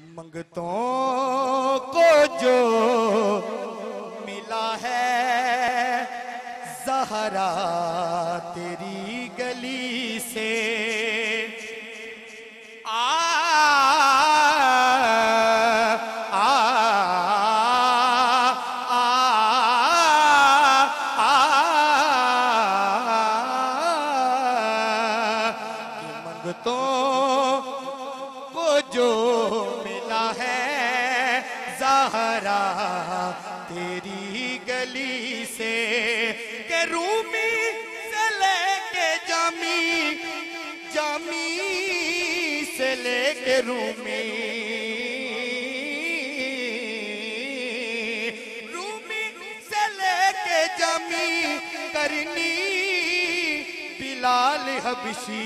منگتوں کو جو ملا ہے زہرا تیری گلی سے منگتوں کو جو ملا ہے زہرا تیری گلی سے کہ رومی سے لے کے جامی سے لے کے رومی سے لے کے جامی کرنی بلال حبشی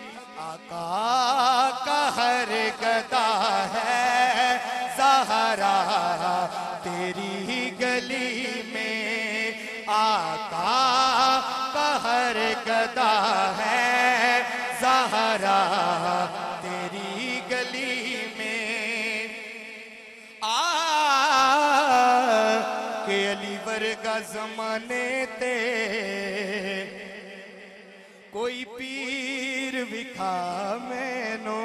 آقا کا ہر گدا ہے زہرا تیری گلی میں آقا کا ہر گدا ہے زہرا تیری گلی میں کہ علی ورگا زمانے تے کوئی پیر وکھا مینو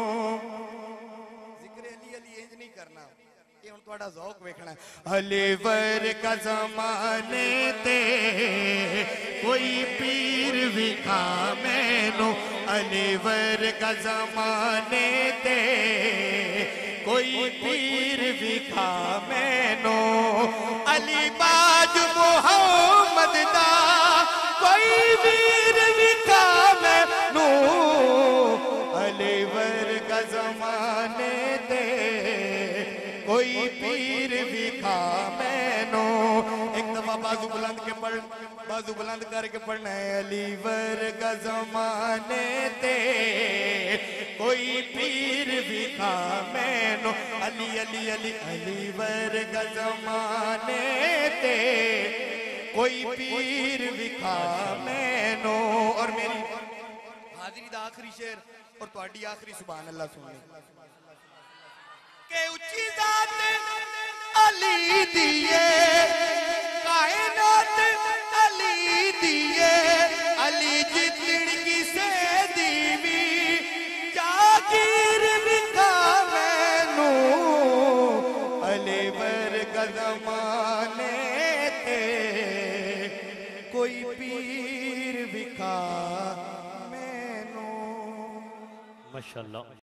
ذکر علی انج نہیں کرنا یہ ہن تہاڈا ذوق ویکھنا ہے علی ورگا زمانے تے کوئی پیر وکھا مینو علی ورگا زمانے تے کوئی پیر وکھا مینو علی باج محمد دا کوئی پیر وکھا مینو علی ورگا زمانے تے کوئی پیر وکھا مینو ایک دفعہ بازو بلند کے پڑھ بازو بلند کر کے پڑھنا ہے علی ورگا زمانے تے کوئی پیر وکھا مینو علی علی علی علی ورگا زمانے تے کوئی پیر وکھا مینو اور میری حاضری دا آخری شعر اور تہاڈی آخری سبحان اللہ سننی کہ اچھی ذات علی دیے کائنات علی دیے علی جتن کی سے دیوی جاگیر وکھا مینو علی ورگا زمانے تے کوئی پیر وکھا مینو ماشاءاللہ